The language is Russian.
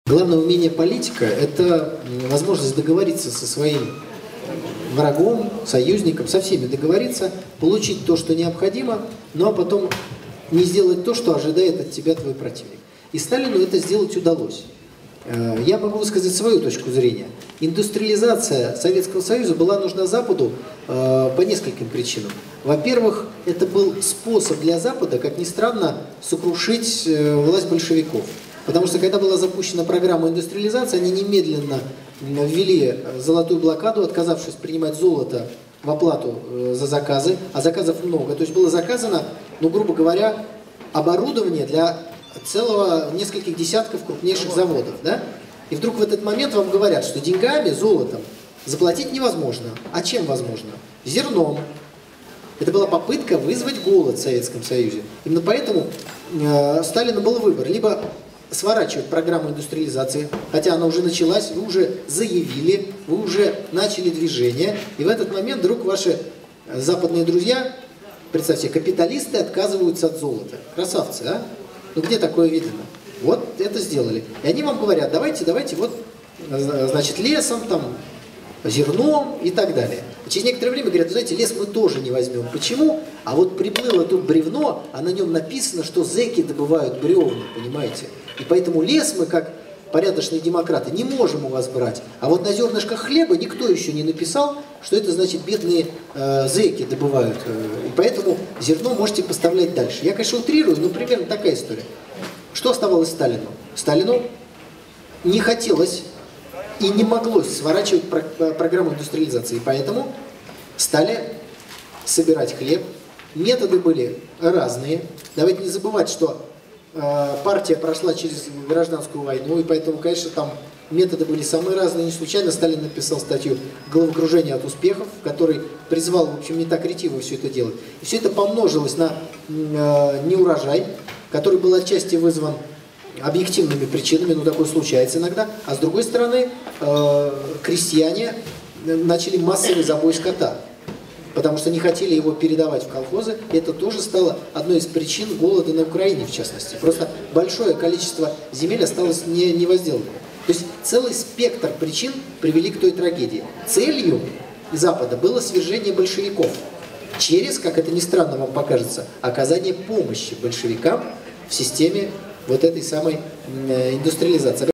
Главное умение политика – это возможность договориться со своим врагом, союзником, со всеми договориться, получить то, что необходимо, ну а потом не сделать то, что ожидает от тебя твой противник. И Сталину это сделать удалось. Я могу высказать свою точку зрения. Индустриализация Советского Союза была нужна Западу по нескольким причинам. Во-первых, это был способ для Запада, как ни странно, сокрушить власть большевиков. Потому что когда была запущена программа индустриализации, они немедленно ввели золотую блокаду, отказавшись принимать золото в оплату за заказы, а заказов много. То есть было заказано, ну, грубо говоря, оборудование для целого нескольких десятков крупнейших заводов. Да? И вдруг в этот момент вам говорят, что деньгами, золотом заплатить невозможно. А чем возможно? Зерном. Это была попытка вызвать голод в Советском Союзе. Именно поэтому Сталину был выбор. Либо сворачивать программу индустриализации, хотя она уже началась, вы уже заявили, вы уже начали движение, и в этот момент вдруг ваши западные друзья, представьте, капиталисты отказываются от золота. Красавцы, а? Ну где такое видно? Вот это сделали. И они вам говорят, давайте, вот, значит, лесом, там, зерном и так далее. И через некоторое время говорят, знаете, лес мы тоже не возьмем. Почему? А вот приплыло тут бревно, а на нем написано, что зэки добывают бревна, понимаете? И поэтому лес мы, как порядочные демократы, не можем у вас брать. А вот на зернышках хлеба никто еще не написал, что это значит бедные зэки добывают. И поэтому зерно можете поставлять дальше. Я, конечно, утрирую, но примерно такая история. Что оставалось Сталину? Сталину не хотелось и не моглось сворачивать программу индустриализации. И поэтому стали собирать хлеб. Методы были разные. Давайте не забывать, что партия прошла через гражданскую войну, и поэтому, конечно, там методы были самые разные. Не случайно Сталин написал статью «Головокружение от успехов», в которой призвал, в общем, не так ретиво все это делать. И все это помножилось на неурожай, который был отчасти вызван объективными причинами, но такое случается иногда. А с другой стороны, крестьяне начали массовый забой скота, потому что не хотели его передавать в колхозы. И это тоже стало одной из причин голода на Украине, в частности. Просто большое количество земель осталось не возделанным. То есть целый спектр причин привели к той трагедии. Целью Запада было свержение большевиков через, как это ни странно вам покажется, оказание помощи большевикам в системе вот этой самой индустриализации.